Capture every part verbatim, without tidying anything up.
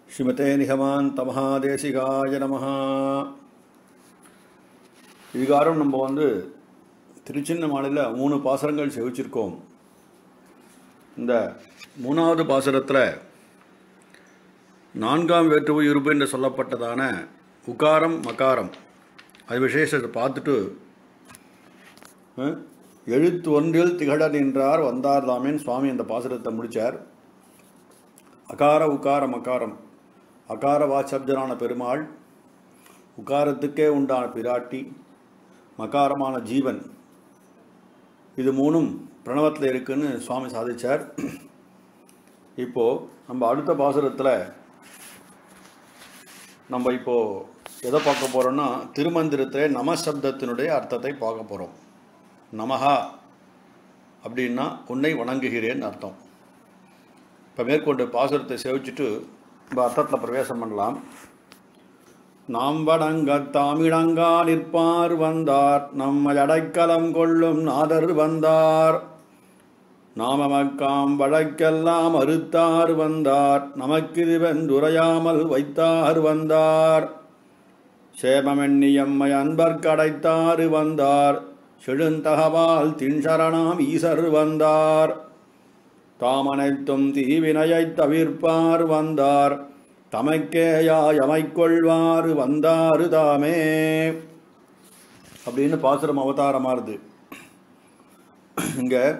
ஸ்ரீமதே நிகமாந்த மகாதேசிகாய நமஹ. இதுகாரம் நம்ம வந்து திருச்சின்னமாலையில் மூணு பாசுரங்கள் செவிச்சிருக்கோம். இந்த மூணாவது பாசுரத்தில் நான்காம் வேற்றுமை இருப்பு என்று சொல்லப்பட்டதான உகாரம் மகாரம் அது விசேஷத்தை பார்த்துட்டு எழுத்து ஒன்றில் திகழ நின்றார் வந்தார் தாமேன் சுவாமி அந்த பாசுரத்தை முடித்தார். அகார உகார மகாரம், அகார வாசப்தனான பெருமாள், உகாரத்துக்கே உண்டான பிராட்டி, மகாரமான ஜீவன், இது மூணும் பிரணவத்தில் இருக்குன்னு சுவாமி சாதிச்சார். இப்போது நம்ம அடுத்த பாசுரத்தில் நம்ம இப்போது எதை பார்க்க போகிறோன்னா திருமந்திரத்தில் நமசப்தத்தினுடைய அர்த்தத்தை பார்க்க போகிறோம். நமஹா அப்படின்னா உன்னை வணங்குகிறேன் அர்த்தம். இப்போ மேற்கொண்டு பாசுரத்தை சேவிச்சுட்டு நம்ம அர்த்தத்தில் பிரவேசம் பண்ணலாம். நாம் வணங்க தாமிடங்கா நிற்பார் வந்தார், நம்மை அடைக்கலம் கொள்ளும் நாதர் வந்தார், நாமமக்காம் வழக்கெல்லாம் அறுத்தார் வந்தார், நமக்கிதுவென்றுரையாமல் வைத்தார் வந்தார், சேமமென்னியம்மை அன்பர் கடைத்தாறு வந்தார், செழுந்தகவால் தின்சரணாம் ஈசர் வந்தார், தாமனைத்தும் தீவினையைத் தவிர்ப்பார் வந்தார், தமக்கேயாய் அமைக்கொள்வார் வந்தாரு தாமே அப்படின்னு பாசுரம் அவதாரமாறுது. இங்கே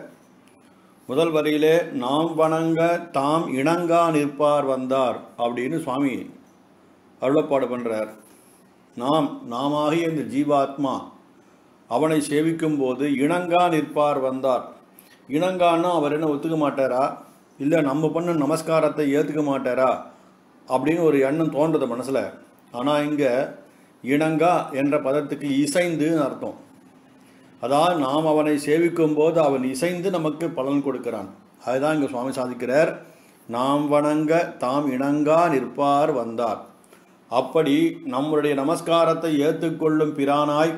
முதல் வரியிலே நாம் வணங்க தாம் இணங்கா நிற்பார் வந்தார் அப்படின்னு சுவாமி அருளப்பாடு பண்ணுறார். நாம் நாமாகிய இந்த ஜீவாத்மா அவனை சேவிக்கும் போது இணங்கா நிற்பார் வந்தார். இணங்கான்னா அவர் என்ன ஒத்துக்க மாட்டாரா, இல்லை நம்ம பண்ண நமஸ்காரத்தை ஏற்றுக்க மாட்டாரா அப்படின்னு ஒரு எண்ணம் தோன்றது மனசில். ஆனால் இங்கே இணங்கா என்ற பதத்துக்கு இசைந்துன்னு அர்த்தம். அதாவது நாம் அவனை சேவிக்கும் போது அவன் இசைந்து நமக்கு பலன் கொடுக்கிறான். அதுதான் இங்கே சுவாமி சாதிக்கிறார். நாம் வணங்க தாம் இணங்கா நிற்பார் வந்தார். அப்படி நம்முடைய நமஸ்காரத்தை ஏற்றுக்கொள்ளும் பிரானாய்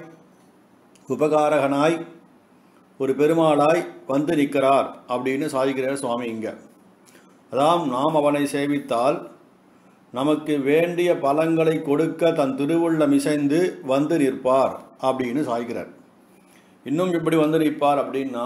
உபகாரகனாய் ஒரு பெருமாளாய் வந்து நிற்கிறார் அப்படின்னு சாதிக்கிறார் சுவாமி இங்கே. அதாவது நாம் அவனை சேவித்தால் நமக்கு வேண்டிய பலங்களை கொடுக்க தன் திருவுள்ளம் இசைந்து வந்து நிற்பார் அப்படின்னு சாதிக்கிறார். இன்னும் இப்படி வந்து நிற்பார் அப்படின்னா,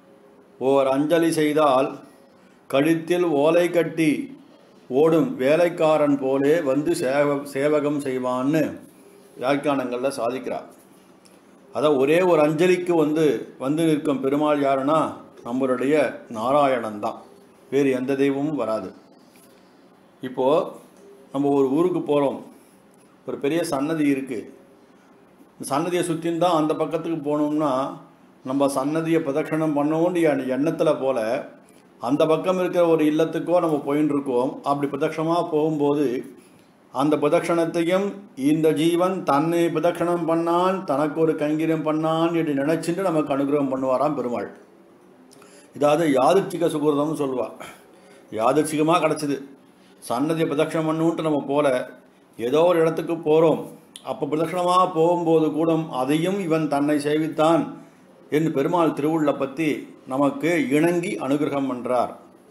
ஓர் அஞ்சலி செய்தால் கழுத்தில் ஓலை கட்டி ஓடும் வேலைக்காரன் போலே வந்து சேவ சேவகம் செய்வான்னு வியாக்கியானங்களில் சாதிக்கிறார். அதான் ஒரே ஒரு அஞ்சலிக்கு வந்து வந்து நிற்கும் பெருமாள் யாருன்னா நம்மளுடைய நாராயணன் தான், வேறு எந்த தெய்வமும் வராது. இப்போது நம்ம ஒரு ஊருக்கு போகிறோம், ஒரு பெரிய சன்னதி இருக்குது. சன்னதியை சுற்றின்னு தான் அந்த பக்கத்துக்கு போனோம்னா நம்ம சன்னதியை பிரதட்சணம் பண்ண வேண்டிய எண்ணத்தில் போல் அந்த பக்கம் இருக்கிற ஒரு இல்லத்துக்கோ நம்ம போயின்னு இருக்கோம். அப்படி பிரதட்சணமாக போகும்போது அந்த பிரதட்சணத்தையும் இந்த ஜீவன் தன்னை பிரதட்சணம் பண்ணான், தனக்கு ஒரு கைங்கரியம் பண்ணான் என்று நினச்சிட்டு நமக்கு அனுகிரகம் பண்ணுவாராம் பெருமாள். இதாவது யாதிர்ச்சிக சுகிருதம்னு சொல்லுவாள். யாதிர்ச்சிகமாக கிடச்சிது சன்னதியை பிரதட்சணம் பண்ணுன்ட்டு நம்ம போல ஏதோ ஒரு இடத்துக்கு போகிறோம். அப்போ பிரதட்சணமாக போகும்போது கூட அதையும் இவன் தன்னை சேவித்தான் என்று பெருமாள் திருவுள்ள பற்றி நமக்கு இணங்கி அனுகிரகம் பண்ணுறார்.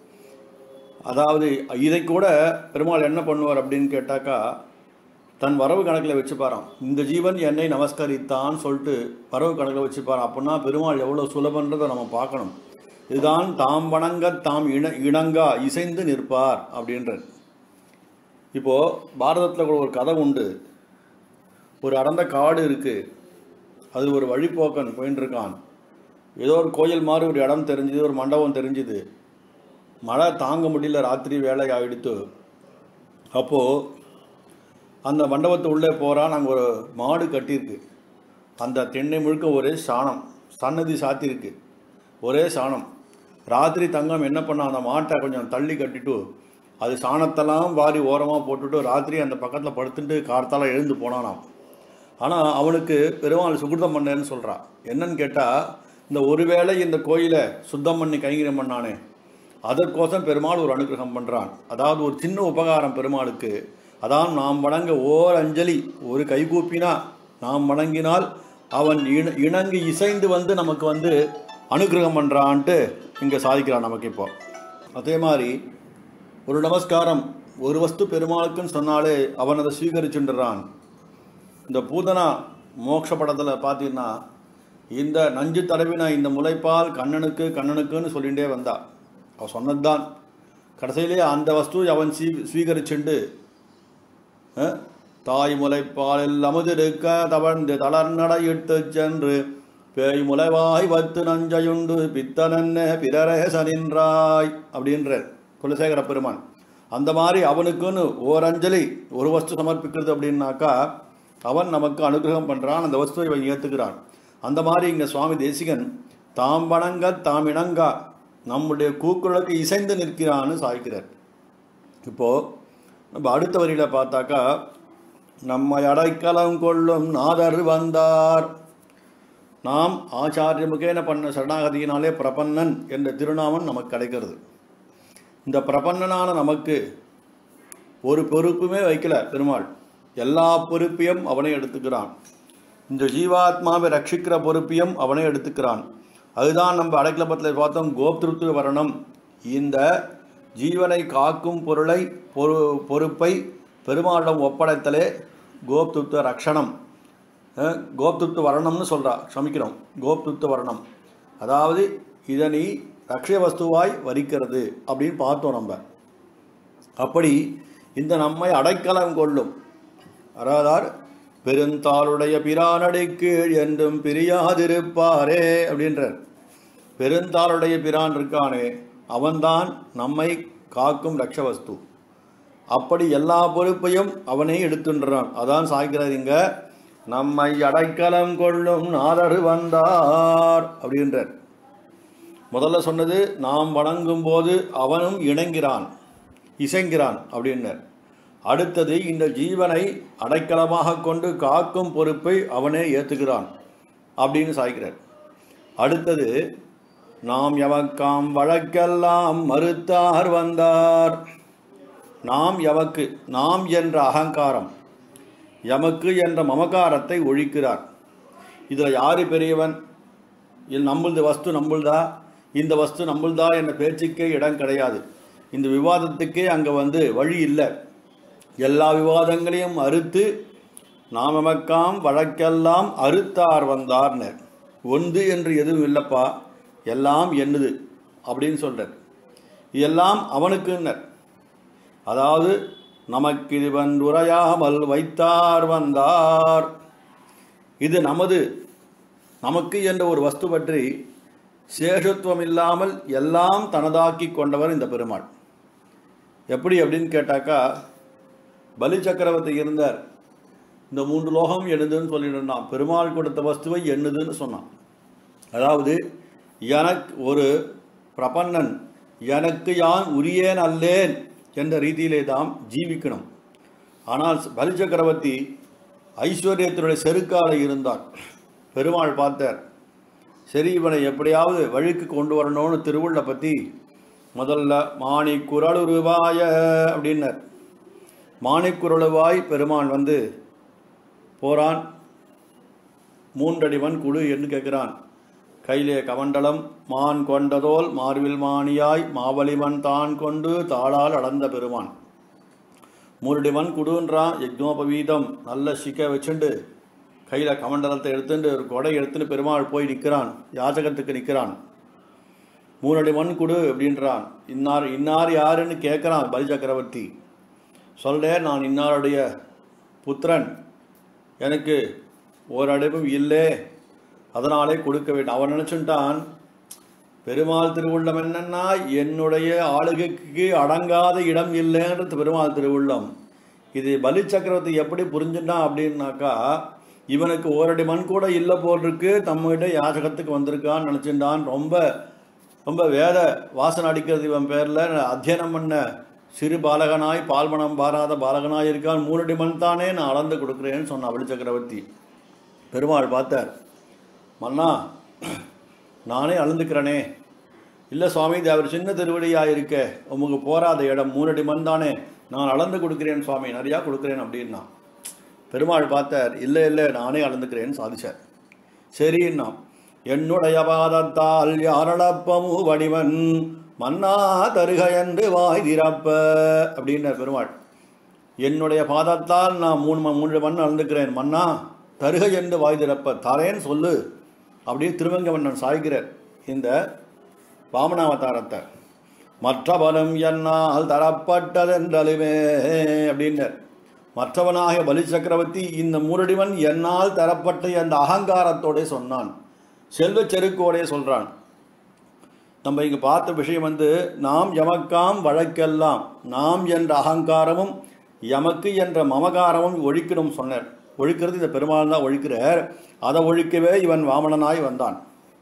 அதாவது இதை கூட பெருமாள் என்ன பண்ணுவார் அப்படின்னு கேட்டாக்கா, தன் வரவு கணக்கில் வச்சுப்பாராம். இந்த ஜீவன் என்னை நமஸ்கரித்தான் சொல்லிட்டு வரவு கணக்கில் வச்சுப்பாராம். அப்படின்னா பெருமாள் எவ்வளோ சுலபன்றதை நம்ம பார்க்கணும். இதுதான் தாம் வணங்க தாம் இண இணங்கா இசைந்து நிற்பார் அப்படின்றது. இப்போது பாரதத்தில் கூட ஒரு கதை உண்டு. ஒரு அடர்ந்த காடு இருக்குது, அது ஒரு வழிப்போக்கன் போயின்னு இருக்கான். ஏதோ ஒரு கோயில் மாதிரி ஒரு இடம் தெரிஞ்சுது, ஒரு மண்டபம் தெரிஞ்சுது. மழை தாங்க முடியல, ராத்திரி வேலை ஆகிடுத்து. அப்போது அந்த மண்டபத்தை உள்ளே போகிறான். அங்கே ஒரு மாடு கட்டியிருக்கு. அந்த தென்னை முழுக்க ஒரே சாணம், சன்னதி சாத்தியிருக்கு, ஒரே சாணம். ராத்திரி தங்கம் என்ன பண்ணான், அந்த மாட்டை கொஞ்சம் தள்ளி கட்டிட்டு அது சாணத்தெல்லாம் வாரி ஓரமாக போட்டுட்டு ராத்திரி அந்த பக்கத்தில் படுத்துட்டு கார்த்தால எழுந்து போனானாம். ஆனால் அவனுக்கு பெருமாள் சுகிருதம் பண்ணேன்னு சொல்கிறான். என்னன்னு கேட்டால், இந்த ஒருவேளை இந்த கோயிலை சுத்தம் பண்ணி கைங்கரியம் பண்ணானே அதற்கோசம் பெருமாள் ஒரு அனுகிரகம் பண்ணுறான். அதாவது ஒரு சின்ன உபகாரம் பெருமாளுக்கு. அதான் நாம் வணங்க ஓர் அஞ்சலி, ஒரு கைகூப்பினா நாம் வணங்கினால் அவன் இண இணங்கி இசைந்து வந்து நமக்கு வந்து அனுகிரகம் பண்ணுறான்ட்டு இங்கே சாதிக்கிறான் நமக்கு. இப்போ அதே மாதிரி ஒரு நமஸ்காரம் ஒரு வஸ்து பெருமாளுக்குன்னு சொன்னாலே அவன் அதை ஸ்வீகரிச்சுன்றான். இந்த பூதனா மோட்ச படத்தில் பார்த்தீங்கன்னா இந்த நஞ்சு தடவின இந்த முளைப்பால் கண்ணனுக்கு கண்ணனுக்குன்னு சொல்லிகிட்டே வந்தா. அவன் சொன்னதுதான் கடைசியிலே அந்த வஸ்து அவன் ஸ்வீ ஸ்வீகரிச்சுண்டு தாய் முளைப்பாலில் அமுதிருக்க தவழ்ந்து தளர்நடையிட்டு சென்று பேய் முளைவாய் வத்து நஞ்சையுண்டு பித்தனன்ன பிரரேச நின்றாய் அப்படின்ற குலசேகர பெருமான். அந்த மாதிரி அவனுக்குன்னு ஓரஞ்சலி ஒரு வஸ்து சமர்ப்பிக்கிறது அப்படின்னாக்கா அவன் நமக்கு அனுகிரகம் பண்ணுறான், அந்த வஸ்துவை இவன் ஏற்றுக்கிறான். அந்த மாதிரி இங்கே சுவாமி தேசிகன் தாம் வணங்க தாம் இணங்கா நம்முடைய கூக்குரலுக்கு இசைந்து நிற்கிறான்னு சாய்க்கிறார். இப்போது நம்ம அடுத்த வரியில் பார்த்தாக்கா நம்மை அடைக்கலம் கொள்ளும் நாதர் வந்தார். நாம் ஆச்சாரிய முகேன பண்ண சரணாகதியினாலே பிரபன்னன் என்ற திருநாமம் நமக்கு கிடைக்கிறது. இந்த பிரபன்னனான நமக்கு ஒரு பொறுப்புமே வைக்கல பெருமாள், எல்லா பொறுப்பையும் அவனே எடுத்துக்கிறான். இந்த ஜீவாத்மாவை ரட்சிக்கிற பொறுப்பையும் அவனே எடுத்துக்கிறான். அதுதான் நம்ம அடைக்கலபத்தில் பார்த்தோம், கோப்திருத்துவ வரணம். இந்த ஜீவனை காக்கும் பொருளை பொறு பொறுப்பை பெருமாளிடம் ஒப்படைத்தலே கோப்திருத்துவ ரக்ஷணம், கோப்திருத்துவ வரணம்னு சொல்கிறா. க்ஷமிக்கிறோம், கோப்திருத்துவ வரணம் அதாவது இதனை ரக்ஷய வஸ்துவாய் வரிக்கிறது அப்படின்னு பார்த்தோம் நம்ம. அப்படி இந்த நம்மை அடைக்கலம் கொள்ளும் அறாதார் பெருந்தாளுடைய பிரானடை கீழ் என்றும் பிரியாதிருப்பாரே அப்படின்றார். பெருந்தாளுடைய பிரான் இருக்கானே அவன்தான் நம்மை காக்கும் ரக்ஷவஸ்து. அப்படி எல்லா பொறுப்பையும் அவனே எடுத்துன்றான். அதான் சாய்க்கிறார் இங்க, நம்மை அடைக்கலம் கொள்ளும் நாதர் வந்தார் அப்படின்றார். முதல்ல சொன்னது நாம் வணங்கும் போது அவனும் இணங்கிறான், இசைங்கிறான் அப்படின்றார். அடுத்தது இந்த ஜீவனை அடைக்கலமாக கொண்டு காக்கும் பொறுப்பை அவனே ஏற்றுகிறான் அப்படின்னு சாய்க்கிறார். அடுத்தது நாம் எவக்காம் வழக்கெல்லாம் மறுத்தார் வந்தார். நாம் எவக்கு, நாம் என்ற அகங்காரம், எமக்கு என்ற மமகாரத்தை ஒழிக்கிறார். இதில் யார் பெரியவன், இது நம்மளது வஸ்து நம்மள்தா, இந்த வஸ்து நம்மள்தா என்ற பேச்சுக்கே இடம் கிடையாது. இந்த விவாதத்துக்கே அங்கே வந்து வழி இல்லை. எல்லா விவாதங்களையும் அறுத்து நாம் எமக்காம் வழக்கெல்லாம் அறுத்தார் வந்தார்னர். ஒன்று என்று எதுவும் இல்லைப்பா, எல்லாம் என்னது அப்படின்னு சொல்கிறார். எல்லாம் அவனுக்குன்னர். அதாவது நமக்கு இவன் உரையாமல் வைத்தார் வந்தார். இது நமது, நமக்கு என்ற ஒரு வஸ்து பற்றி சேஷத்துவம் இல்லாமல் எல்லாம் தனதாக்கி கொண்டவர் இந்த பெருமாள். எப்படி அப்படின்னு கேட்டாக்கா, பலி சக்கரவர்த்தி இருந்தார், இந்த மூன்று லோகம் என்னதுன்னு சொல்லிட்டு இருந்தான். பெருமாள் கொடுத்த வஸ்துவை என்னதுன்னு சொன்னான். அதாவது எனக்கு ஒரு பிரபன்னன் எனக்கு யான் உரியேன் அல்லேன் என்ற ரீதியிலே தான் ஜீவிக்கணும். ஆனால் பலி சக்கரவர்த்தி ஐஸ்வர்யத்தினுடைய செருக்கால இருந்தார். பெருமாள் பார்த்தார், சரி இவனை எப்படியாவது வழிக்கு கொண்டு வரணும்னு திருவுள்ள பற்றி முதல்ல மாணி குரலுருவாய அப்படின்னார். மாணிக்குரலுவாய் பெருமான் வந்து போகிறான். மூன்றடிவன் குழு என்று கேட்கிறான். கையிலே கமண்டலம் மான் கொண்டதோல் மார்வில் மானியாய் மாவலிவன் தான் கொண்டு தாளால் அளந்த பெருமான். மூரடிவன் குடுன்றான். யஜ்னோபவீதம் நல்ல சிக்க வச்சுண்டு கையில் கமண்டலத்தை எடுத்துட்டு ஒரு கொடை எடுத்துன்னு பெருமாள் போய் நிற்கிறான், யாச்சகத்துக்கு நிற்கிறான். மூரடிவன் குடு அப்படின்றான். இன்னார் இன்னார் யாருன்னு கேட்குறான் பலி சக்கரவர்த்தி. சொல்கிறேன், நான் இன்னாருடைய புத்திரன், எனக்கு ஓரடைவும் இல்லை, அதனாலே கொடுக்க வேண்டும். அவன் நினச்சுட்டான், பெருமாள் திருவுள்ளம் என்னன்னா என்னுடைய ஆளுகைக்கு அடங்காத இடம் இல்லைன்றது பெருமாள் திருவுள்ளம். இது பலி சக்கரவர்த்தி எப்படி புரிஞ்சுட்டான் அப்படின்னாக்கா, இவனுக்கு ஓரடி மண் கூட இல்லை போல் இருக்கு, நம்மகிட்ட யாசகத்துக்கு வந்திருக்கான்னு நினச்சிட்டான். ரொம்ப ரொம்ப வேத வாசனை அடிக்கிறது இவன் பேரில் அத்தியனம் பண்ண சிறு பாலகனாய் பால்மணம் பாராத பாலகனாய் இருக்கான், மூரடி மண் தானே நான் அளந்து கொடுக்குறேன்னு சொன்னான் பலி சக்கரவர்த்தி. பெருமாள் பார்த்தார், மன்னா நானே அளந்துக்கிறனே. இல்லை சுவாமி, இது அவர் சின்ன திருவடியாக இருக்க, உமக்கு போராத இடம் மூரடி மண் தானே, நான் அளந்து கொடுக்குறேன் சுவாமி, நிறையா கொடுக்குறேன் அப்படின்னா. பெருமாள் பார்த்தார், இல்லை இல்லை நானே அளந்துக்கிறேன்னு சாதிச்சார். சரின்னா, என்னுடைய பாதத்தால் யாரளப்பமு வடிவன் மன்னா தருக என்று வாய் திறப்ப அப்படின்ற பெருமாள். என்னுடைய பாதத்தால் நான் மூணு மூன்று மண் அளந்துக்கிறேன், மன்னா தருக என்று வாய் திறப்ப, தரேன்னு சொல்லு அப்படின்னு திருவங்கவண்ணன் சாய்கிறார் இந்த வாமனாவதாரத்தை. மற்ற பலம் என்னால் தரப்பட்டதென்றலுமே அப்படின்றார். மற்றவனாக பலி சக்கரவர்த்தி இந்த மூரடிவன் என்னால் தரப்பட்ட அந்த அகங்காரத்தோட சொன்னான், செல்வ செருக்கோடே சொல்கிறான். நம்ம இங்கே பார்த்த விஷயம் வந்து நாம் எமக்காம் வழக்கெல்லாம் நாம் என்ற அகங்காரமும் எமக்கு என்ற மமகாரமும் ஒழிக்கணும் சொன்னார். ஒழிக்கிறது இந்த பெருமாள் தான் ஒழிக்கிறார். அதை ஒழிக்கவே இவன் வாமனனாய் வந்தான்.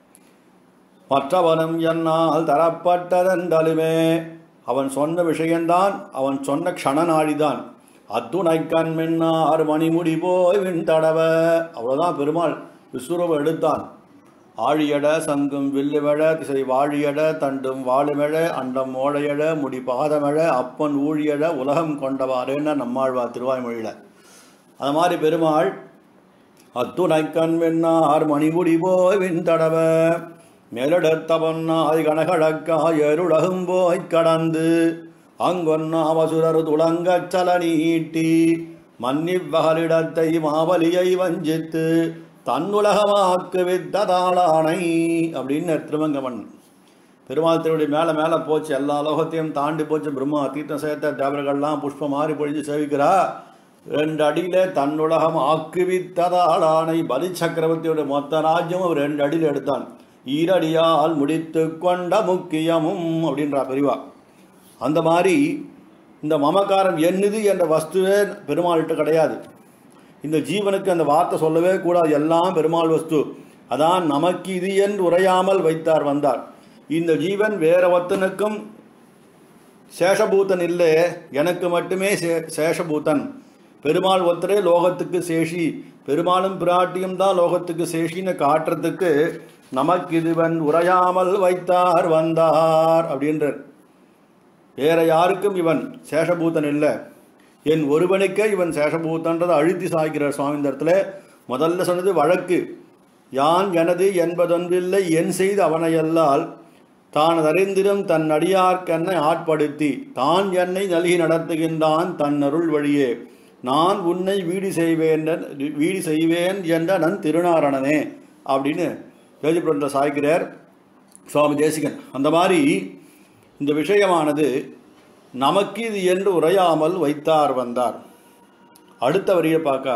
மற்றவனும் என்னால் தரப்பட்டதென்றலுமே, அவன் சொன்ன விஷயம்தான், அவன் சொன்ன க்ஷணநாடிதான். அத்துணை கண் மின்னார் மணிமுடி போய் விண் தடவ, அவ்வளோதான் பெருமாள் விஸ்வரூபம் எடுத்தான். ஆழியட சங்கும் வில்லுவழ திசை வாழியட தண்டும் வாழுமெழ அண்டம் ஓழையழ முடி பாதமெழ அப்பன் ஊழியழ உலகம் கொண்டவாறுன்னு நம்மாழ்வார் திருவாய்மொழியில். அது மாதிரி பெருமாள் அத்துணை கண் மின்னார் மணிமுடி போய் விண் தடவ, மேலெடுத்த பொன்னாய் கனகழக்காயருலகும் போய் கடந்து அங்கொன்னாவசுரர் துளங்கச் சல நீட்டி மன்னிவகலிடத்தை மாவலியை வஞ்சித்து தன்னுலகமாக்கு வித்ததாளானை அப்படின்னு திருமங்கமன். பெருமாள் திருவடி மேலே மேலே போச்சு, எல்லா லோகத்தையும் தாண்டி போச்சு. பிரம்மா தீர்த்தம் சேர்த்த தேவர்கள்லாம் புஷ்பம் மாறி பொழிஞ்சு சேவிக்கிறா. ரெண்டு அடியில தன்னுலகம் ஆக்குவித்ததாளானை பலி சக்கரவர்த்தியோட மொத்த ராஜ்யமும் ரெண்டு அடியில் எடுத்தான். ஈரடியால் முடித்து கொண்ட முக்கியமும் அப்படின்றா பெரியவா. அந்த மாதிரி இந்த மமக்காரம் என்னது என்ற வஸ்துவே பெருமாள்கிட்ட கிடையாது. இந்த ஜீவனுக்கு அந்த வார்த்தை சொல்லவே கூடாது, எல்லாம் பெருமாள் வஸ்து. அதான் நமக்கு இது என்று உரையாமல் வைத்தார் வந்தார். இந்த ஜீவன் வேற ஒத்தனுக்கும் சேஷபூதன் இல்லை, எனக்கு மட்டுமே சே சேஷபூதன். பெருமாள் ஒத்தரே லோகத்துக்கு சேஷி, பெருமாளும் பிராட்டியும் தான் லோகத்துக்கு சேஷின்னு காட்டுறதுக்கு நமக்கு இதுவன் உரையாமல் வைத்தார் வந்தார் அப்படின்றார். வேற யாருக்கும் இவன் சேஷபூதன் இல்லை, என் ஒருவனுக்கே இவன் சேஷபூதன்றதை அழுத்தி சாய்க்கிறார் சுவாமி இந்த இடத்துல. முதல்ல சொன்னது வழக்கு, யான் எனது என்பதொன்றில்லை என் செய்து அவனையல்லால் தான் அறிந்திரும் தன் அடியார்க்கென்னை ஆட்படுத்தி தான் என்னை நல்கி நடத்துகின்றான் தன் அருள் வழியே நான் உன்னை வீடு செய்வேன் வீடு செய்வேன் என்ற நன் திருநாரணனே அப்படின்னு பேஜபுரத்தில் சாய்க்கிறார் சுவாமி தேசிகன். அந்த மாதிரி இந்த விஷயமானது நமக்கு இது என்று உரையாமல் வைத்தார் வந்தார். அடுத்த வரியை பார்க்க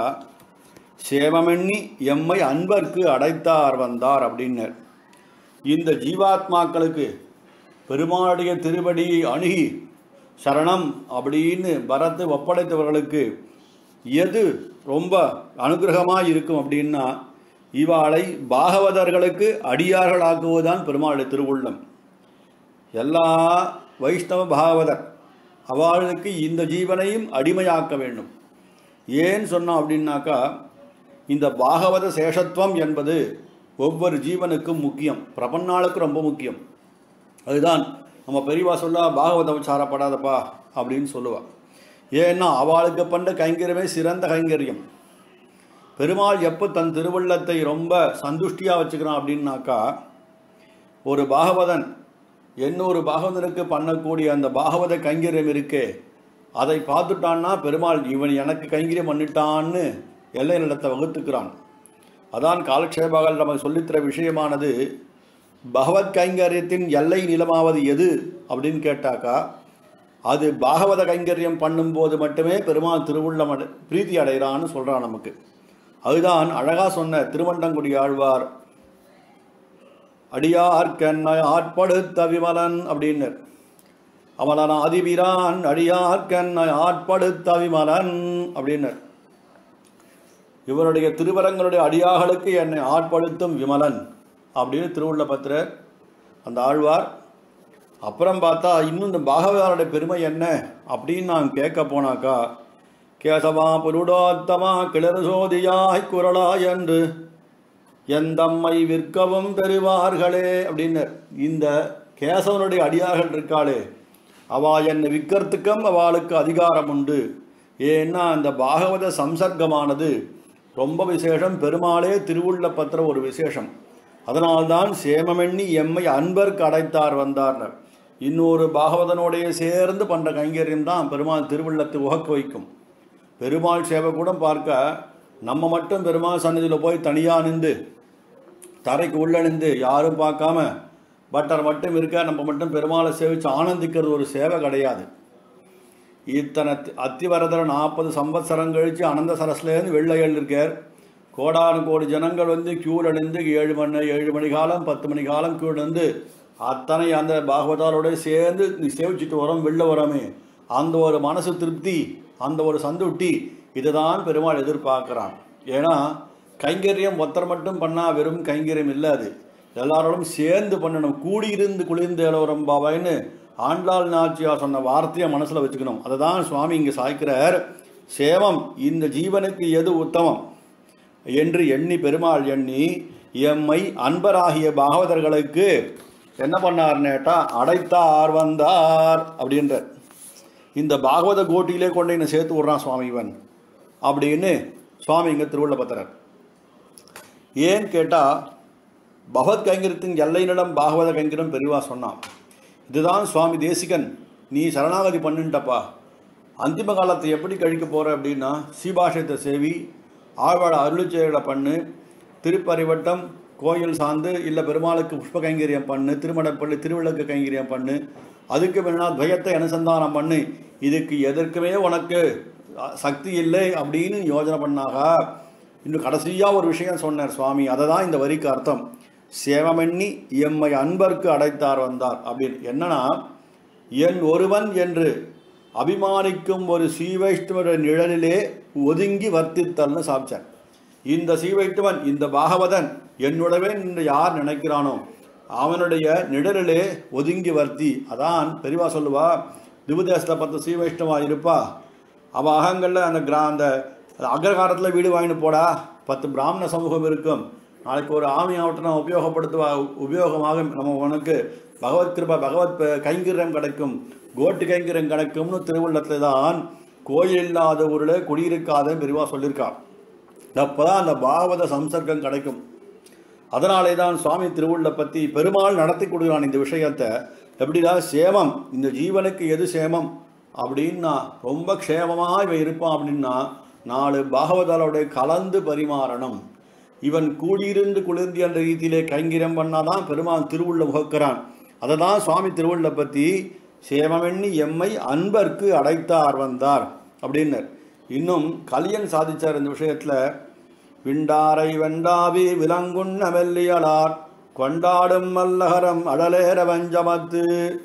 சேவமெண்ணி எம்மை அன்பர்க்கு அடைத்தார் வந்தார் அப்படின்னர். இந்த ஜீவாத்மாக்களுக்கு பெருமாளுடைய திருவடியை அணுகி சரணம் அப்படின்னு பரத்து ஒப்படைத்தவர்களுக்கு எது ரொம்ப அனுகிரகமாக இருக்கும் அப்படின்னா இவாளை பாகவதர்களுக்கு அடியார்களாக்குவதுதான் பெருமாளுடைய திருவுள்ளம். எல்லா வைஷ்ணவ பாகவதர் அவளுக்கு இந்த ஜீவனையும் அடிமையாக்க வேண்டும். ஏன் சொன்னோம் அப்படின்னாக்கா இந்த பாகவத சேஷத்துவம் என்பது ஒவ்வொரு ஜீவனுக்கும் முக்கியம், பிரபன்னாளுக்கு ரொம்ப முக்கியம். அதுதான் நம்ம பெரியவா சொல்ல பாகவதம் சாரப்படாதப்பா அப்படின்னு சொல்லுவாள். ஏன்னா அவளுக்கு பண்ண கைங்கரியமே சிறந்த கைங்கரியம். பெருமாள் எப்போ தன் திருவள்ளத்தை ரொம்ப சந்துஷ்டியாக வச்சுக்கிறான் அப்படின்னாக்கா ஒரு பாகவதன் இன்னொரு பாகவதனுக்கு பண்ணக்கூடிய அந்த பாகவத கைங்கரியம் இருக்கே அதை பார்த்துட்டான்னா பெருமாள் இவன் எனக்கு கைங்கரியம் பண்ணிட்டான்னு எல்லை நிலத்தை வகுத்துக்கிறான். அதான் காலக்ஷேபாக நமக்கு சொல்லித்தர விஷயமானது. பகவத் கைங்கரியத்தின் எல்லை நிலமாவது எது அப்படின்னு கேட்டாக்கா அது பாகவத கைங்கரியம் பண்ணும்போது மட்டுமே பெருமாள் திருவுள்ளம் அடை பிரீத்தி அடைகிறான்னு சொல்கிறான் நமக்கு. அதுதான் அழகாக சொன்ன திருவண்டங்குடி ஆழ்வார் அடியார்க்கென்னை ஆட்படுத்த விமலன் அப்படின்னு. அவன் ஆதிபிரான் அடியார்க்கென்னை ஆட்படுத்த விமலன் அப்படின்னு. இவருடைய திருவரங்களுடைய அடியார்களுக்கு என்னை ஆட்படுத்தும் விமலன் அப்படின்னு திருவுள்ள பத்திரர் அந்த ஆழ்வார். அப்புறம் பார்த்தா இன்னும் இந்த பாகவதாருடைய பெருமை என்ன அப்படின்னு நான் கேட்க போனாக்கா கேசவா புருடோத்தமா கிளறு சோதியாய் குரலா என்று எந்தம்மை விற்கவும் பெறுவார்களே அப்படின்னு. இந்த கேசவனுடைய அடியார்கள் இருக்காளே அவா என்னை விற்கிறதுக்கும் அவளுக்கு அதிகாரம் உண்டு. ஏன்னா அந்த பாகவத சம்சர்க்கமானது ரொம்ப விசேஷம். பெருமாளே திருவுள்ள பத்திர ஒரு விசேஷம். அதனால்தான் சேமமெண்ணி எம்மை அன்பர்க்கு அடைத்தார் வந்தார்னர். இன்னொரு பாகவதனோடைய சேர்ந்து பண்ணுற கைங்கரியம் தான் பெருமாள் திருவுள்ளத்தை உகக்க வைக்கும். பெருமாள் சேவை கூட பார்க்க நம்ம மட்டும் பெருமாள் சன்னதியில் போய் தனியாக நின்று தரைக்கு உள்ள நின்று யாரும் பார்க்காம பட்டர் மட்டும் இருக்க நம்ம மட்டும் பெருமாளை சேவிச்சு ஆனந்திக்கிறது ஒரு சேவை கிடையாது. இத்தனை அத்திவரதர் நாற்பது சம்பத்சரம் கழித்து அனந்த சரஸ்லேருந்து வெள்ளை எழுதிருக்கார். கோடானு கோடி ஜனங்கள் வந்து கியூவில் நின்று ஏழு மணி ஏழு மணி காலம் பத்து மணி காலம் கியூவில் இருந்து அத்தனை அந்த பாகவதாரோட சேர்ந்து நீ சேவிச்சுட்டு வரோம் வெளில வரோமே, அந்த ஒரு மனசு திருப்தி, அந்த ஒரு சந்துட்டி, இதுதான் பெருமாள் எதிர்பார்க்குறான். ஏன்னா கைங்கரியம் ஒருத்தர் மட்டும் பண்ணால் வெறும் கைங்கரியம் இல்லை, அது எல்லாரோடும் சேர்ந்து பண்ணணும். கூடியிருந்து குளிர்ந்து எழவரம் பாபாயின்னு ஆண்டாள் நாச்சியார் சொன்ன வார்த்தையை மனசில் வச்சுக்கணும். அதை தான் சுவாமி இங்கே சாய்க்கிறார். சேவம் இந்த ஜீவனுக்கு எது உத்தமம் என்று எண்ணி பெருமாள் எண்ணி எம்மை அன்பராகிய பாகவதர்களுக்கு என்ன பண்ணார்னேட்டா அடைத்தார் வந்தார் அப்படின்ற இந்த பாகவத கோட்டியிலே கொண்டு என்னை சேர்த்து விட்றான் சுவாமி இவன் அப்படின்னு சுவாமி இங்கே திருவுள்ள பத்திரர். ஏன்னு கேட்டால் பகவத் கைங்கரத்தின் எல்லையினிடம் பாகவத கைங்கரம் பெரிவா சொன்னான். இதுதான் சுவாமி தேசிகன் நீ சரணாகதி பண்ணுன்ட்டப்பா, அந்திம காலத்தை எப்படி கழிக்க போகிற அப்படின்னா சீபாஷத்தை சேவி ஆழ்வாட அருளிச்செயலை பண்ணு, திருப்பரிவட்டம் கோயில் சார்ந்து இல்லை பெருமாளுக்கு புஷ்ப கைங்கரியம் பண்ணு, திருமணப்பள்ளி திருவிளக்கு கைங்கரியம் பண்ணு, அதுக்கு வேணா துவயத்தை அனுசந்தானம் பண்ணு, இதுக்கு எதற்குமே உனக்கு சக்தி இல்லை அப்படின்னு யோஜனை பண்ணாக. இன்னும் கடைசியாக ஒரு விஷயம் சொன்னார் சுவாமி, அதை தான் இந்த வரிக்கு அர்த்தம். சேவமெண்ணி எம்மை அன்பர்க்கு அடைத்தார் வந்தார் அப்படின்னு. என்னன்னா என் ஒருவன் என்று அபிமானிக்கும் ஒரு சீவைஷ்ணவ நிழலிலே ஒதுங்கி வர்த்தித்தல்னு சாப்பிச்சார். இந்த சீவைஷ்ணவன் இந்த பாகவதன் என்னுடவே நின்று யார் நினைக்கிறானோ அவனுடைய நிழலிலே ஒதுங்கி வர்த்தி. அதான் பெரியவா சொல்லுவா, திவுதேசத்தை பத்து சீவைஷ்ணவா இருப்பா, அவள் அகங்களில் அந்த கிரா அந்த அக்ரகாரத்தில் வீடு வாங்கிட்டு போடா, பத்து பிராமண சமூகம் இருக்கும், நாளைக்கு ஒரு ஆமி ஆவட்டை உபயோகப்படுத்துவா, உபயோகமாக நம்ம உனக்கு பகவத் கிருபா பகவத் கைங்கரியம் கிடைக்கும், கோட்டு கைங்கரியம் கிடைக்கும்னு திருவுள்ளத்தில் தான் கோயில் இல்லாத ஊரில் குடியிருக்காத பெரிவா சொல்லியிருக்கான். அப்போ தான் அந்த பாகவத சம்சர்க்கம் கிடைக்கும். அதனாலே தான் சுவாமி திருவுள்ள பற்றி பெருமாள் நடத்தி கொடுக்குறான் இந்த விஷயத்தை. எப்படிதான் சேமம் இந்த ஜீவனுக்கு எது சேமம் அப்படின்னா ரொம்ப க்ஷேமமாக இவன் இருப்பான் அப்படின்னா நாலு பாகவதாலோட கலந்து பரிமாறணும். இவன் கூடியிருந்து குளிர்ந்தி என்ற ரீதியிலே கைங்கிரம் பண்ணாதான் பெருமாள் திருவுள்ள முகக்கிறான். அதை தான் சுவாமி திருவுள்ள பற்றி சேமமெண்ணி எம்மை அன்பர்க்கு அடைத்தார் வந்தார் அப்படின்னர். இன்னும் கலியன் சாதிச்சார் இந்த விஷயத்தில். விண்டாரை வெண்டாவி விலங்குண்ண மெல்லியலார் கொண்டாடும் மல்லகரம் அடலேர வஞ்சமத்து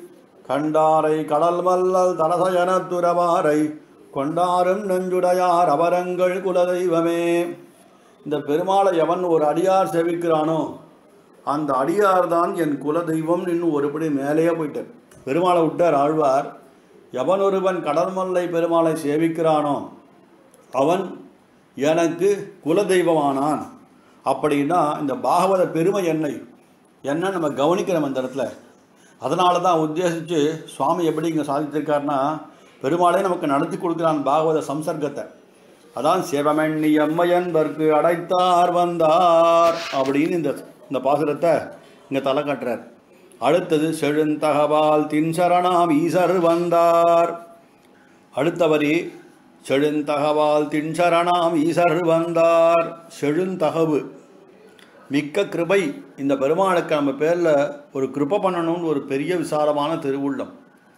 கண்டாரை கடல் மல்லல் தரசயன துறவாரை கொண்டாரும் நெஞ்சுடையார் அவரங்கள் குலதெய்வமே. இந்த பெருமாளை எவன் ஒரு அடியார் சேவிக்கிறானோ அந்த அடியார் தான் என் குலதெய்வம் இன்னும் ஒருபடி மேலேயே போயிட்டார். பெருமாளை விட்டார் ஆழ்வார். எவன் ஒருவன் கடல்மல்லை பெருமாளை சேவிக்கிறானோ அவன் எனக்கு குலதெய்வமானான். அப்படின்னா இந்த பாகவத பெருமை என்னை என்ன நம்ம கவனிக்கிறோம் அந்த இடத்துல. அதனால தான் உத்தேசித்து சுவாமி எப்படி இங்கே சாதித்திருக்காருன்னா பெருமாளே நமக்கு நடத்தி கொடுக்குறான் பாகவத சம்சர்க்கத்தை. அதான் சேவமெண்ணி எம்மையன்பர்க்கு அடைத்தார் வந்தார் அப்படின்னு இந்த இந்த பாசுரத்தை இங்கே தலை காட்டுறார். அடுத்தது செழுந்தகவால் தின்சரணாம் ஈசர் வந்தார். அடுத்த வரி செழுந்தகவால் தின்சரணாம் ஈசர் வந்தார். செழுந்தகவு மிக்க கிருபை. இந்த பெருமாளுக்கு நம்ம பேரில் ஒரு கிருபை பண்ணணும்னு ஒரு பெரிய விசாலமான திருவுள்ளம்.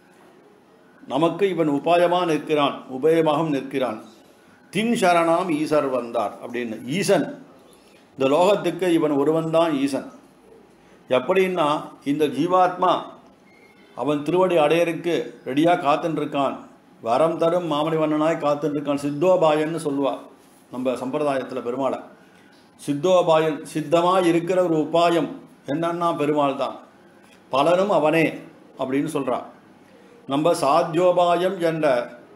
நமக்கு இவன் உபாயமாக நிற்கிறான், உபயமாக நிற்கிறான். தின் சரணாம் ஈசர் வந்தார் அப்படின்னு. ஈசன் இந்த லோகத்துக்கு இவன் ஒருவன் தான் ஈசன். எப்படின்னா இந்த ஜீவாத்மா அவன் திருவடி அடையருக்கு ரெடியாக காத்துருக்கான், வரம் தரும் மாமணி வண்ணனாய் காத்துருக்கான். சித்தோபாயன்னு சொல்லுவா நம்ம சம்பிரதாயத்தில் பெருமாளை. சித்தோபாயன் சித்தமாக இருக்கிற ஒரு உபாயம் என்னன்னா பெருமாள் தான், பலரும் அவனே அப்படின்னு சொல்கிறான். நம்ம சாத்தியோபாயம் என்ற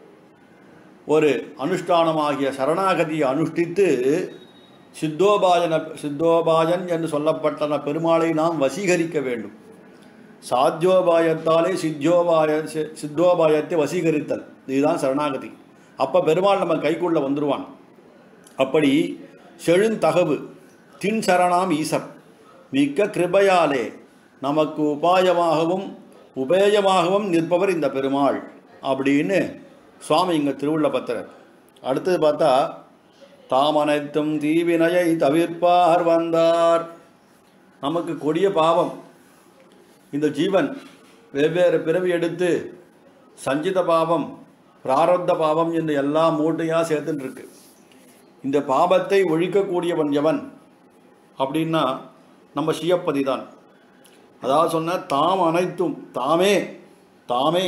ஒரு அனுஷ்டானமாகிய சரணாகதியை அனுஷ்டித்து சித்தோபாயன சித்தோபாயன் என்று சொல்லப்பட்ட பெருமாளை நாம் வசீகரிக்க வேண்டும். சாத்தியோபாயத்தாலே சித்தியோபாய சித்தோபாயத்தை வசீகரித்தல், இதுதான் சரணாகதி. அப்போ பெருமாள் நம்ம கைக்குள்ள வந்துடுவான். அப்படி செழுந்தகவு தின் சரணாம் ஈசர் மிக்க கிருபையாலே நமக்கு உபாயமாகவும் உபேயமாகவும் நிற்பவர் இந்த பெருமாள் அப்படின்னு சுவாமி இங்கே திருவுள்ள பத்திரர். அடுத்தது பார்த்தா தாம் அனைத்தும் தீவினையை தவிர்ப்பார் வந்தார். நமக்கு கொடிய பாவம், இந்த ஜீவன் வெவ்வேறு பிறவி எடுத்து சஞ்சித பாவம் பிராரப்த பாவம் என்று எல்லாம் மூட்டையாக சேர்த்துட்டு இருக்கு. இந்த பாவத்தை ஒழிக்கக்கூடியவன் எவன் அப்படின்னா நம்ம சிவப்பதி தான். அதாவது சொன்ன தாம் அனைத்தும் தாமே தாமே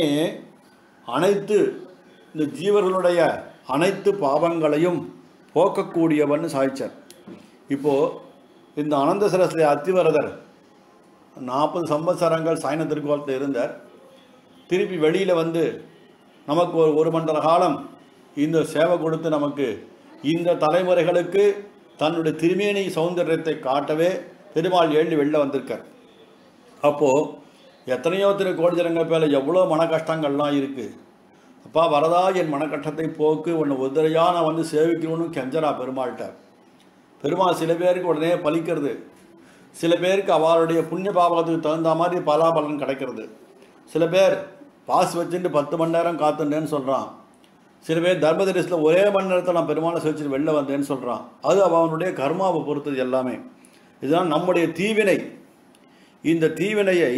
அனைத்து இந்த ஜீவர்களுடைய அனைத்து பாவங்களையும் போக்கக்கூடியவன் சாய்ச்சார். இப்போது இந்த அனந்த சரஸ்வதி அத்திவரதர் நாற்பது சம்பத்சரங்கள் சாயன திருக்கோலத்தில் இருந்தார். திருப்பி வெளியில் வந்து நமக்கு ஒரு ஒரு மண்டல காலம் இந்த சேவை கொடுத்து நமக்கு இந்த தலைமுறைகளுக்கு தன்னுடைய திருமேனி சௌந்தரியத்தை காட்டவே பெருமாள் எழுந்து வெளில வந்திருக்கார். அப்போது எத்தனையோ திரு கோடி ஜனங்கள் பேர எவ்வளோ மன கஷ்டங்கள்லாம் இருக்குது. அப்பா வரதா என் மனக்கஷ்டத்தை போக்கு ஒன்று உதிரையாக நான் வந்து சேவிக்கணும்னு கெஞ்சரா பெருமாள்கிட்ட. பெருமாள் சில பேருக்கு உடனே பலிக்கிறது, சில பேருக்கு அவருடைய புண்ணிய பாவகத்துக்கு தகுந்த மாதிரி பலாபலன் கிடைக்கிறது. சில பேர் பாஸ் வச்சுட்டு பத்து மணி நேரம் காத்துட்டேன்னு சொல்கிறான். சில பேர் தர்மதரிசத்தில் ஒரே மணி நேரத்தில் நான் பெருமாளை சேவிச்சுட்டு வெளில வந்தேன்னு சொல்கிறான். அது அவனுடைய கர்மாவை பொறுத்தது எல்லாமே. இதுதான் நம்முடைய தீவினை. இந்த தீவினையை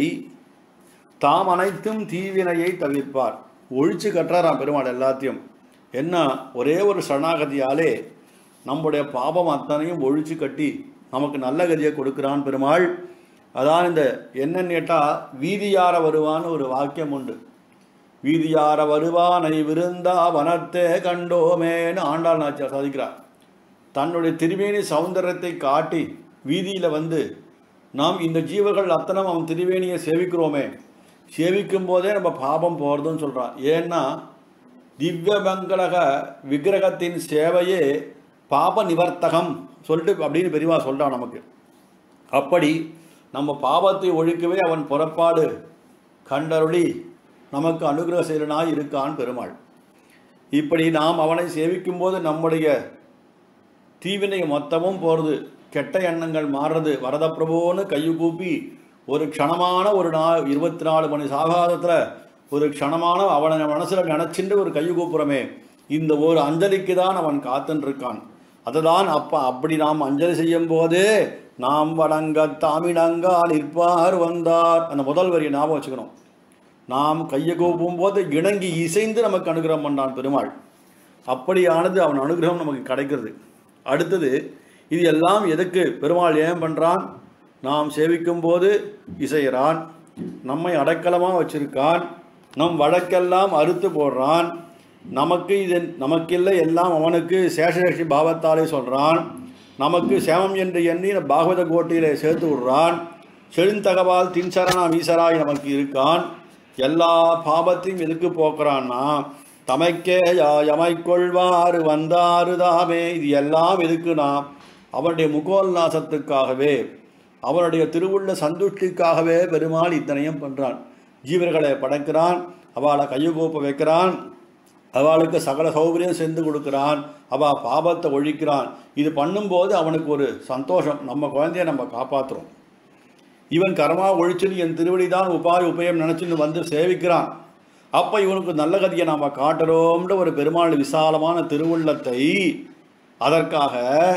தாம் அனைத்தும் தீவினையை தவிர்ப்பார், ஒழிச்சு கட்டுறாராம் பெருமாள் எல்லாத்தையும். என்ன ஒரே ஒரு சரணாகதியாலே நம்முடைய பாபம் அத்தனையும் ஒழிச்சு கட்டி நமக்கு நல்ல கதியை கொடுக்குறான் பெருமாள். அதான் இந்த என்னன்னு கேட்டால் வீதியார வருவான்னு ஒரு வாக்கியம் உண்டு. வீதியார வருவானை விருந்தா வனத்தே கண்டோமேன்னு ஆண்டாள் நாச்சியார் சாதிக்கிறார். தன்னுடைய திருமேனி சௌந்தரியத்தை காட்டி வீதியில் வந்து நாம் இந்த ஜீவர்கள் அத்தனை அவன் திருவேணியை சேவிக்கிறோமே, சேவிக்கும் போதே நம்ம பாபம் போகிறதுன்னு சொல்கிறான். ஏன்னா திவ்யமங்கலக விக்கிரகத்தின் சேவையே பாப நிவர்த்தகம் சொல்லிட்டு அப்படின்னு பெரியவா சொல்கிறான் நமக்கு. அப்படி நம்ம பாவத்தை ஒழிக்கவே அவன் புறப்பாடு கண்டருளி நமக்கு அனுகிரக செயலனாய் இருக்கான் பெருமாள். இப்படி நாம் அவனை சேவிக்கும் போது நம்முடைய தீவினை மொத்தமும் போகிறது, கெட்ட எண்ணங்கள் மாறுறது. வரத பிரபுன்னு கையை கூப்பி ஒரு க்ஷணமான ஒரு நாள் இருபத்தி நாலு மணி சாகாதத்தில் ஒரு க்ஷணமான அவனை மனசில் நினச்சிட்டு ஒரு கையை கூப்புறமே, இந்த ஒரு அஞ்சலிக்கு தான் அவன் காத்துன்னு இருக்கான். அதுதான் அப்பா அப்படி நாம் அஞ்சலி செய்யும் போது நாம் வணங்க தாமிடங்கா நிற்பார் வந்தார். அந்த முதல் வரியை ஞாபகம் வச்சுக்கணும். நாம் கையை கூப்பும் போது இணங்கி இசைந்து நமக்கு அனுகிரகம் பண்ணான் பெருமாள். அப்படியானது அவன் அனுகிரகம் நமக்கு கிடைக்கிறது. அடுத்தது இது எல்லாம் எதுக்கு பெருமாள் ஏன் பண்ணுறான்? நாம் சேவிக்கும் போது இசைகிறான், நம்மை அடைக்கலமாக வச்சிருக்கான், நம் வழக்கெல்லாம் அறுத்து போடுறான், நமக்கு இது நமக்கில்லை எல்லாம் அவனுக்கு சேஷசேஷி பாவத்தாலே சொல்கிறான், நமக்கு சேமம் என்று எண்ணி பாகவத கோட்டியிலே சேர்த்து விடுறான், செழுந்தகவால் தின்சரணா மீசராய் நமக்கு இருக்கான், எல்லா பாவத்தையும் எதுக்கு போக்குறான்னா தமைக்கே யமைக்கொள்வாறு வந்தாறு தாமே. இது எல்லாம் எதுக்குன்னா அவனுடைய முகோல்லாசத்துக்காகவே, அவனுடைய திருவுள்ள சந்துஷ்டிக்காகவே பெருமாள் இத்தனையும் பண்ணுறான். ஜீவர்களை படைக்கிறான், அவளை கையகோப்ப வைக்கிறான், அவளுக்கு சகல சௌகரியம் செஞ்சு கொடுக்குறான், அவள் பாபத்தை ஒழிக்கிறான். இது பண்ணும்போது அவனுக்கு ஒரு சந்தோஷம், நம்ம குழந்தைய நம்ம காப்பாற்றுறோம். இவன் கர்மா ஒழிச்சுன்னு என் திருவடி தான் உபாய உபயம் நினச்சின்னு வந்து சேவிக்கிறான். அப்போ இவனுக்கு நல்ல கதியை நாம் காட்டுறோம்ன்ற ஒரு பெருமாள் விசாலமான திருவுள்ளத்தை, அதற்காக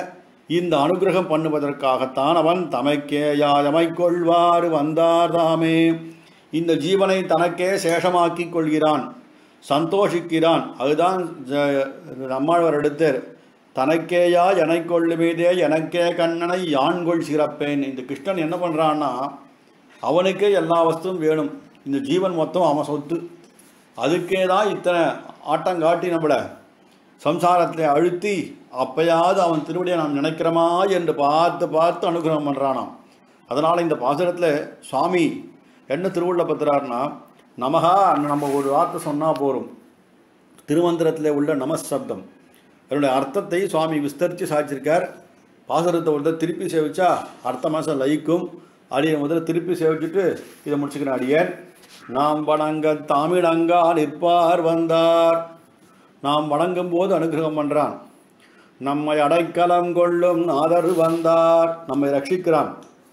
இந்த அனுகிரகம் பண்ணுவதற்காகத்தான் அவன் தமைக்கேயா எமைக்கொள்வாறு வந்தார் தாமே. இந்த ஜீவனை தனக்கே சேஷமாக்கி கொள்கிறான், சந்தோஷிக்கிறான். அதுதான் நம்மாழ்வார் எடுத்தார், தனக்கேயா எனைக்கொள்ளுமீதே எனக்கே கண்ணனை யான்கொள் சிறப்பேன். இந்த கிருஷ்ணன் என்ன பண்ணுறான்னா அவனுக்கே எல்லா வஸ்துவும் வேணும், இந்த ஜீவன் மொத்தம் அவன் சொத்து. அதுக்கே தான் இத்தனை ஆட்டங்காட்டி நம்மளை சம்சாரத்தில் அழுத்தி அப்பயாவது அவன் திருவடியை நாம் நினைக்கிறோமா என்று பார்த்து பார்த்து அனுகிரகம் பண்ணுறானாம். அதனால் இந்த பாசுரத்தில் சுவாமி என்ன திருவுள்ள பத்துறாருன்னா, நமகா நம்ம ஒரு வார்த்தை சொன்னால் போகும். திருமந்திரத்தில் உள்ள நமசப்தம் அதனுடைய அர்த்தத்தை சுவாமி விஸ்தரித்து சாதிச்சிருக்கார். பாசுரத்தை ஒரு திருப்பி சேவிச்சா அடுத்த மாதம் லயிக்கும். அடியை முதல்ல திருப்பி சேவிச்சுட்டு இதை முடிச்சுக்கிறேன். அடியேன் நாம் வணங்க தாமிடங்கா நிற்பார் வந்தார். நாம் வணங்கும் போது அனுகிரகம் பண்ணுறான், நம்மை அடைக்கலம் கொள்ளும் நாதர் வந்தார், நம்மை ரட்சிக்கிறான்.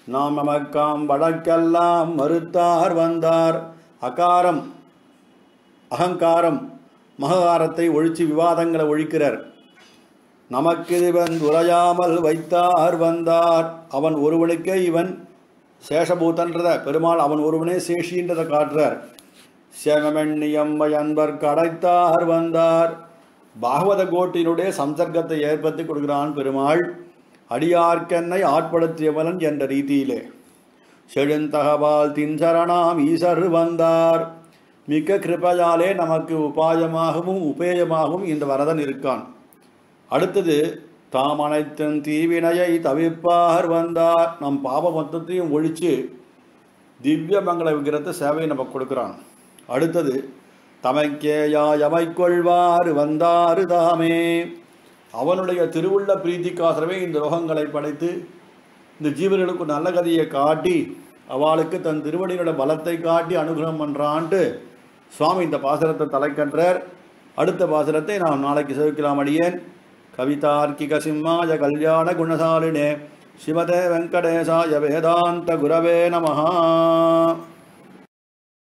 நாம் நமக்காம் வழக்கெல்லாம் மறுத்தார் வந்தார். அகாரம் அகங்காரம் மகாரத்தை ஒழிச்சு விவாதங்களை ஒழிக்கிறார். நமக்கு இவன் உரையாமல் வைத்தார் வந்தார். அவன் ஒருவனுக்கே இவன் சேஷபூதன்றத பெருமாள் அவன் ஒருவனே சேஷின்றதை காட்டுறார். சேமமெண்ணியம்மை அன்பர் கடைத்தார் வந்தார். பாகவத கோட்டினுடைய சம்சர்க்கத்தை ஏற்படுத்தி கொடுக்கிறான் பெருமாள். அடியார்க்கென்னை ஆட்படுத்தியவன் என்ற ரீதியிலே செழுந்தகவால் தின்சரணாம் ஈசர் வந்தார். மிக்க கிருபையாலே நமக்கு உபாயமாகவும் உபேயமாகவும் இந்த வரதன் இருக்கான். அடுத்தது தாம் அனைத்தும் தீவினையை தவிர்ப்பார் வந்தார். நம் பாப மொத்தத்தையும் ஒழித்து திவ்ய மங்கள விக்கிரத்தை சேவையை நமக்கு கொடுக்குறான். அடுத்தது தமைக்கேயா எமைக்கொள்வார் வந்தாரு தாமே. அவனுடைய திருவுள்ள பிரீத்திக்காசரமே இந்த லோகங்களை படைத்து இந்த ஜீவர்களுக்கு நல்ல கதையை காட்டி அவளுக்கு தன் திருவடியோட பலத்தை காட்டி அனுகிரகம் பண்ணுறான்ட்டு சுவாமி இந்த பாசுரத்தை தலைக்கன்றார். அடுத்த பாசுரத்தை நாம் நாளைக்கு சேவிக்கலாம். அடியேன் கவிதார்க்கிக சிம்மாய கல்யாண குணசாலினே ஸ்ரீமதே வெங்கடேசாய வேதாந்த குரவே நமஹ.